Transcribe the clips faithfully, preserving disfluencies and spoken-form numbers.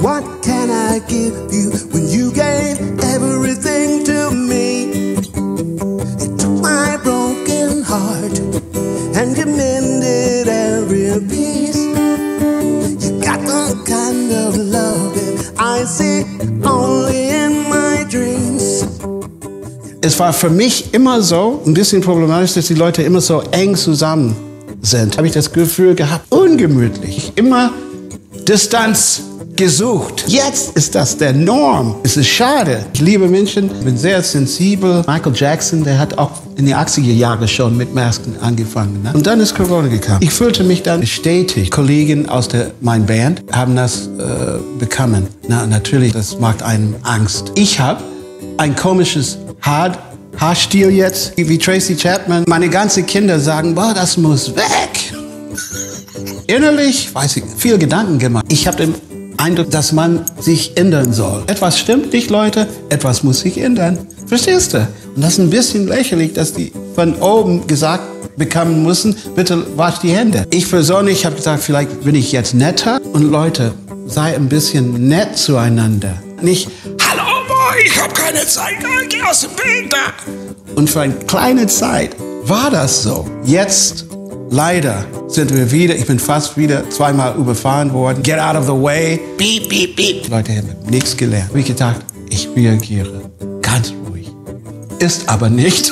What can I give you when you gave everything to me? You took my broken heart and you mended every piece. You got the kind of love that I see only in my dreams. Es war für mich immer so, ein bisschen problematisch, dass die Leute immer so eng zusammen sind. Habe ich das Gefühl gehabt, ungemütlich, immer Distanz gesucht. Jetzt ist das der Norm. Es ist schade. Ich liebe Menschen, bin sehr sensibel. Michael Jackson, der hat auch in den achtziger Jahren schon mit Masken angefangen. Ne? Und dann ist Corona gekommen. Ich fühlte mich dann bestätigt. Kollegen aus der, meiner Band haben das äh, bekommen. Na, natürlich, das macht einem Angst. Ich habe ein komisches Haar, Haarstil jetzt, wie Tracy Chapman. Meine ganzen Kinder sagen, boah, das muss weg. Innerlich, weiß ich, viel Gedanken gemacht. Ich habe den Eindruck, dass man sich ändern soll. Etwas stimmt nicht, Leute, etwas muss sich ändern. Verstehst du? Und das ist ein bisschen lächerlich, dass die von oben gesagt bekommen müssen, bitte wasch die Hände. Ich persönlich habe gesagt, vielleicht bin ich jetzt netter. Und Leute, sei ein bisschen nett zueinander. Nicht, hallo, boy, ich habe keine Zeit, geh aus dem Bild da. Und für eine kleine Zeit war das so. Jetzt, leider, sind wir wieder, ich bin fast wieder zweimal überfahren worden. Get out of the way. Beep, beep, beep. Leute haben nichts gelernt. Wie gedacht, ich reagiere ganz ruhig. Ist aber nicht.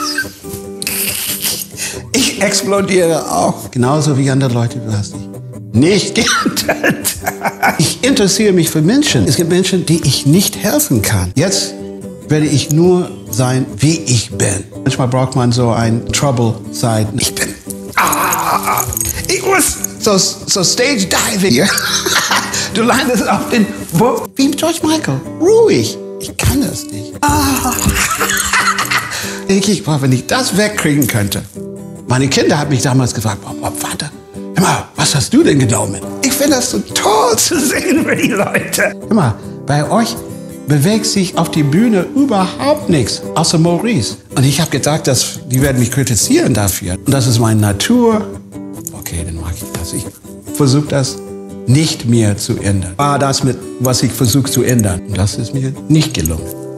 Ich explodiere auch. Genauso wie andere Leute, du hast dich nicht geändert. Ich interessiere mich für Menschen. Es gibt Menschen, die ich nicht helfen kann. Jetzt werde ich nur sein, wie ich bin. Manchmal braucht man so ein Trouble-Side. Ich bin... Ah, ich muss so, so Stage Diving. Du landest auf den Boden. Wie George Michael. Ruhig. Ich kann das nicht. Ah. Ich, wenn ich das wegkriegen könnte. Meine Kinder haben mich damals gefragt, oh, oh, Vater, hör mal, was hast du denn genommen? Ich finde das so toll zu sehen für die Leute. Hör mal, bei euch bewegt sich auf die Bühne überhaupt nichts, außer Maurice. Und ich habe gedacht, dass die werden mich kritisieren dafür. Und das ist meine Natur. Okay, dann mag ich das. Ich versuche das nicht mehr zu ändern. War das mit, was ich versuche zu ändern. Und das ist mir nicht gelungen.